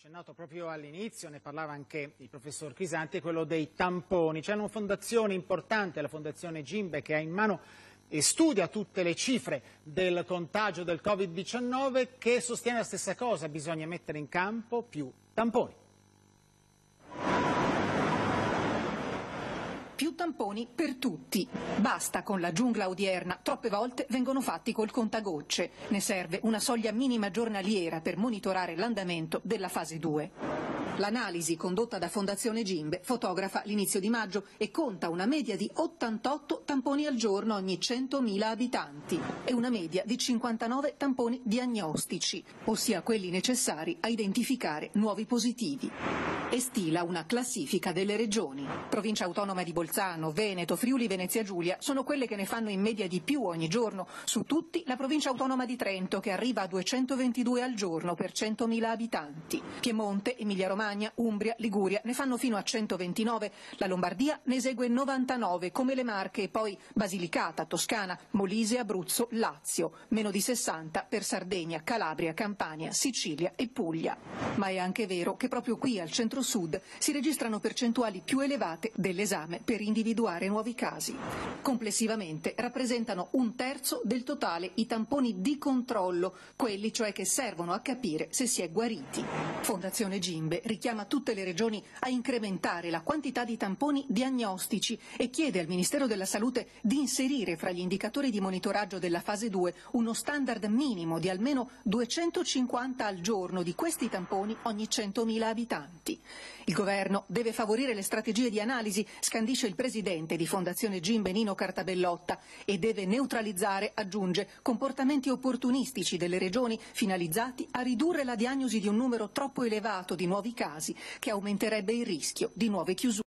Accennato proprio all'inizio, ne parlava anche il professor Crisanti, è quello dei tamponi. C'è una fondazione importante, la Fondazione Gimbe, che ha in mano e studia tutte le cifre del contagio del Covid-19, che sostiene la stessa cosa: bisogna mettere in campo più tamponi. Più tamponi per tutti. Basta con la giungla odierna, troppe volte vengono fatti col contagocce. Ne serve una soglia minima giornaliera per monitorare l'andamento della fase 2. L'analisi condotta da Fondazione Gimbe fotografa l'inizio di maggio e conta una media di 88 tamponi al giorno ogni 100.000 abitanti e una media di 59 tamponi diagnostici, ossia quelli necessari a identificare nuovi positivi. E stila una classifica delle regioni. Provincia autonoma di Bolzano, Veneto, Friuli, Venezia Giulia sono quelle che ne fanno in media di più ogni giorno. Su tutti la provincia autonoma di Trento, che arriva a 222 al giorno per 100.000 abitanti. Piemonte, Emilia-Romagna, Umbria, Liguria ne fanno fino a 129. La Lombardia ne esegue 99, come le Marche, e poi Basilicata, Toscana, Molise, Abruzzo, Lazio. Meno di 60 per Sardegna, Calabria, Campania, Sicilia e Puglia. Ma è anche vero che proprio qui al centro-sud si registrano percentuali più elevate dell'esame per individuare nuovi casi. Complessivamente rappresentano 1/3 del totale i tamponi di controllo, quelli cioè che servono a capire se si è guariti. Fondazione Gimbe richiama tutte le regioni a incrementare la quantità di tamponi diagnostici e chiede al Ministero della Salute di inserire fra gli indicatori di monitoraggio della fase 2 uno standard minimo di almeno 250 al giorno di questi tamponi ogni 100.000 abitanti. Il governo deve favorire le strategie di analisi, scandisce il presidente di Fondazione Gimbe Nino Cartabellotta, e deve neutralizzare, aggiunge, comportamenti opportunistici delle regioni finalizzati a ridurre la diagnosi di un numero troppo elevato di nuovi casi che aumenterebbe il rischio di nuove chiusure.